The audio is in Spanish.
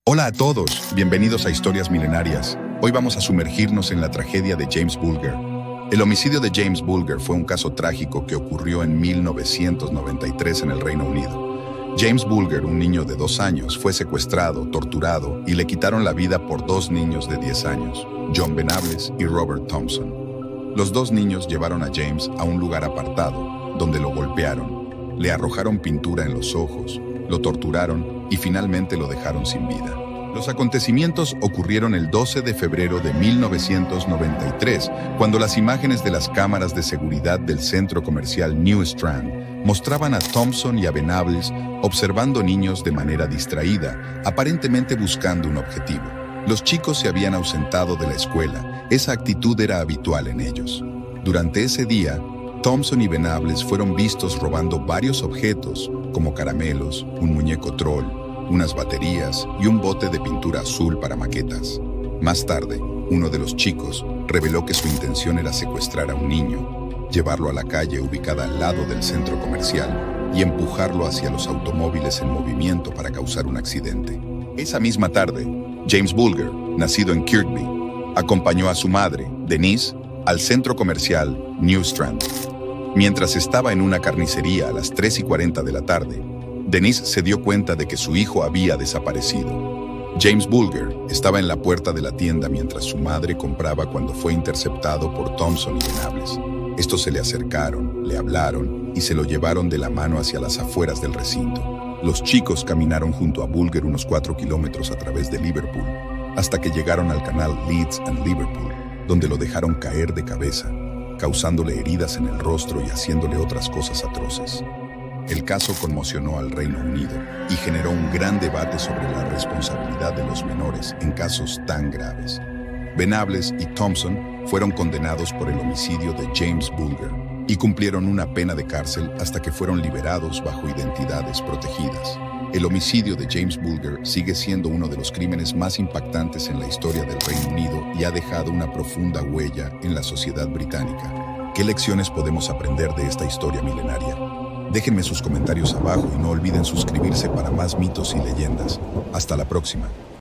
Hola a todos, bienvenidos a Historias Milenarias. Hoy vamos a sumergirnos en la tragedia de James Bulger. El homicidio de James Bulger fue un caso trágico que ocurrió en 1993 en el Reino Unido. James Bulger, un niño de 2 años, fue secuestrado, torturado y le quitaron la vida por 2 niños de 10 años, John Venables y Robert Thompson. Los 2 niños llevaron a James a un lugar apartado, donde lo golpearon, le arrojaron pintura en los ojos, lo torturaron y finalmente lo dejaron sin vida. Los acontecimientos ocurrieron el 12 de febrero de 1993, cuando las imágenes de las cámaras de seguridad del centro comercial New Strand mostraban a Thompson y a Venables observando niños de manera distraída, aparentemente buscando un objetivo. Los chicos se habían ausentado de la escuela, esa actitud era habitual en ellos. Durante ese día, Thompson y Venables fueron vistos robando varios objetos, como caramelos, un muñeco troll, unas baterías y un bote de pintura azul para maquetas. Más tarde, uno de los chicos reveló que su intención era secuestrar a un niño, llevarlo a la calle ubicada al lado del centro comercial y empujarlo hacia los automóviles en movimiento para causar un accidente. Esa misma tarde, James Bulger, nacido en Kirkby, acompañó a su madre, Denise, al centro comercial New Strand. Mientras estaba en una carnicería a las 3:40 de la tarde, Denise se dio cuenta de que su hijo había desaparecido. James Bulger estaba en la puerta de la tienda mientras su madre compraba cuando fue interceptado por Thompson y Venables. Estos se le acercaron, le hablaron y se lo llevaron de la mano hacia las afueras del recinto. Los chicos caminaron junto a Bulger unos 4 kilómetros a través de Liverpool, hasta que llegaron al canal Leeds and Liverpool, donde lo dejaron caer de cabeza, causándole heridas en el rostro y haciéndole otras cosas atroces. El caso conmocionó al Reino Unido y generó un gran debate sobre la responsabilidad de los menores en casos tan graves. Venables y Thompson fueron condenados por el homicidio de James Bulger y cumplieron una pena de cárcel hasta que fueron liberados bajo identidades protegidas. El homicidio de James Bulger sigue siendo uno de los crímenes más impactantes en la historia del Reino Unido y ha dejado una profunda huella en la sociedad británica. ¿Qué lecciones podemos aprender de esta historia milenaria? Déjenme sus comentarios abajo y no olviden suscribirse para más mitos y leyendas. Hasta la próxima.